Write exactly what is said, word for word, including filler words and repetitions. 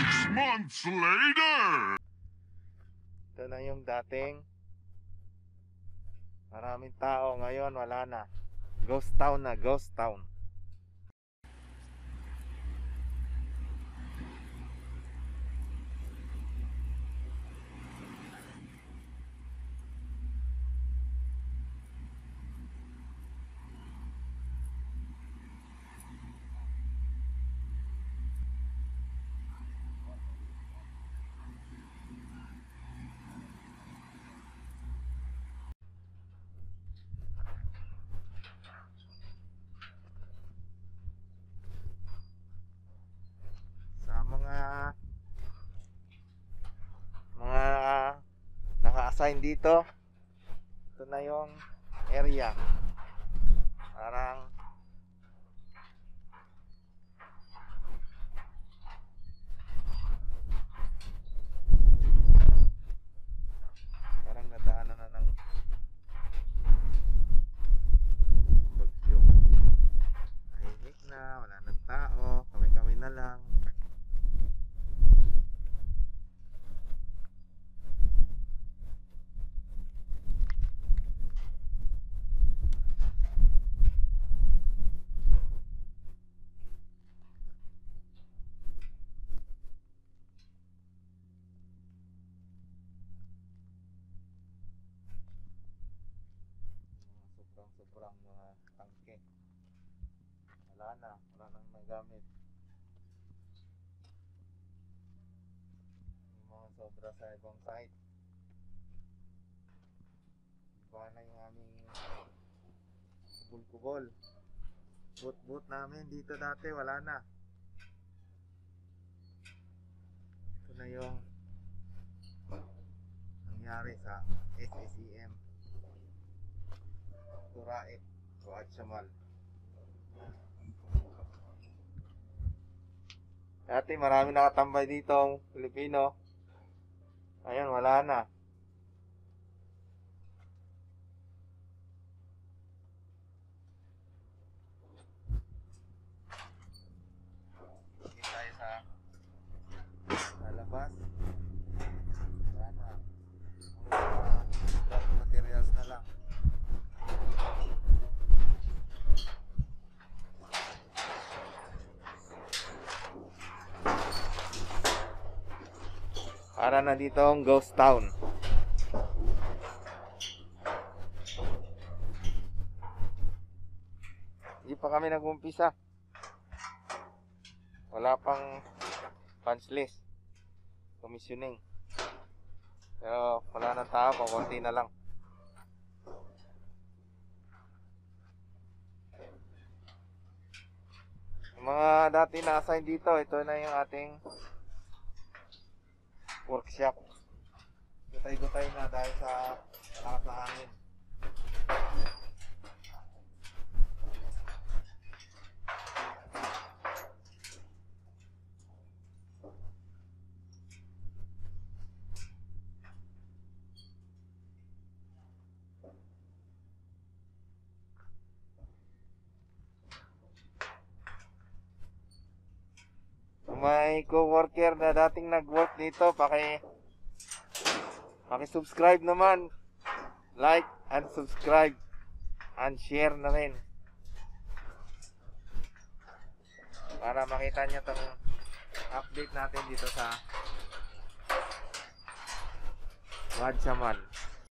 Six months later! Ito na yung dating maraming tao. Ngayon wala na. Ghost town na, ghost town. mga mga naka-assign dito, ito na yung area. Parang parang nadaanan na ng bagyo. Tahimik na, wala nang tao, kami-kami na lang. Sobrang mga tangke. Wala na, wala nang magamit. Yung mga sobra sa ibang site. Iba na yung aming kubol-kubol. Boot-boot namin dito dati, wala na. Ito na yung nangyari sa S S E M Turae, Tuad Samal. Dati marami nakatambay dito Pilipino. Ayun, wala na. Hindi tayo sa lalabas. Wala na. Mga materials na lang. Para na dito ang ghost town. Hindi pa kami nag-umpisa. Wala pang punch list, commissioning. Pero wala nang tao, konti na lang. Yung mga dati na-assign dito, ito na yung ating workshop. Gutay-gutay na dahil sa lakas na hangin. May co-worker na dating nag-work dito, paki paki-subscribe naman. Like and subscribe and share na rin. Para makita niyo tong update natin dito sa Tuad Samal.